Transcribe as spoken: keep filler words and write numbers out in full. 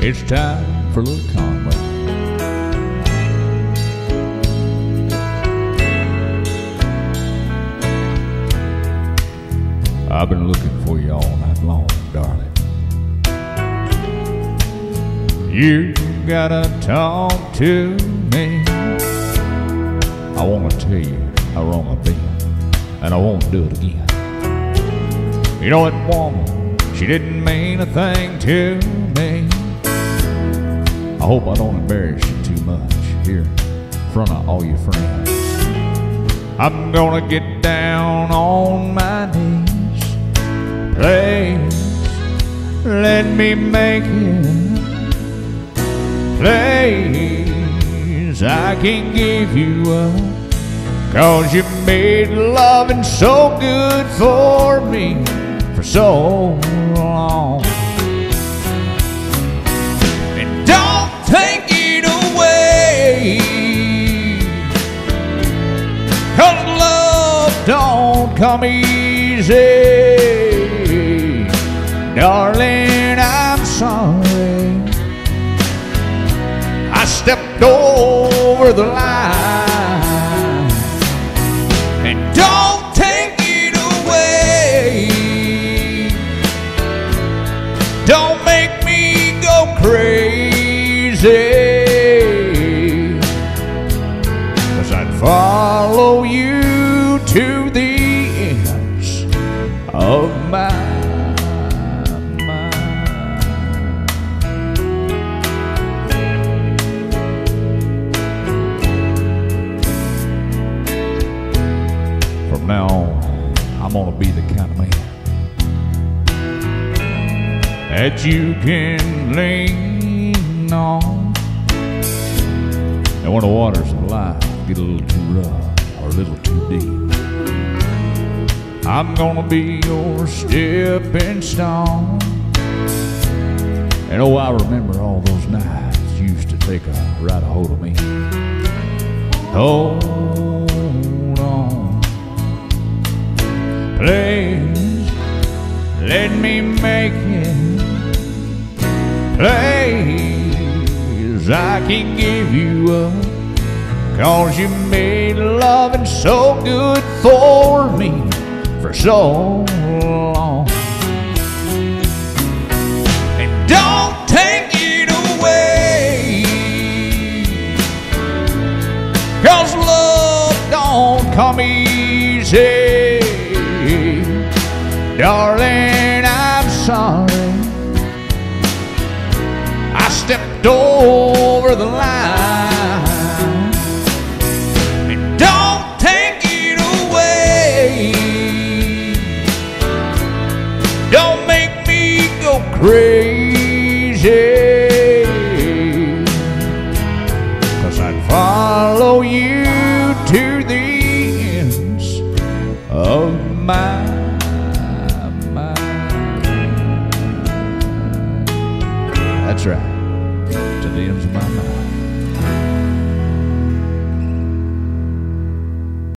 It's time for a little Conway. I've been looking for you all night long, darling. You gotta talk to me. I wanna tell you how wrong I've been, and I won't do it again. You know that woman, she didn't mean a thing to me. I hope I don't embarrass you too much here in front of all your friends. I'm gonna get down on my knees. Please, let me make it. Please, I can give you up, 'cause you made loving so good for me for so long. And don't take it away, 'cause love don't come easy. Darling, I'm sorry I stepped over the line. And don't take it away, don't make me go crazy, 'cause I'd follow you to the ends of my now on, I'm gonna be the kind of man that you can lean on. And when the waters of life get a little too rough or a little too deep, I'm gonna be your stepping stone. And oh, I remember all those nights you used to take a right a hold of me. Hold on. Please, let me make it. Please, I can give you up, 'cause you made loving so good for me for so long. And don't take it away, 'cause love don't come easy. Darling, I'm sorry I stepped over the line. And don't take it away, don't make me go crazy, 'cause I'd follow you to the ends of my That's right, to the ends of my mind.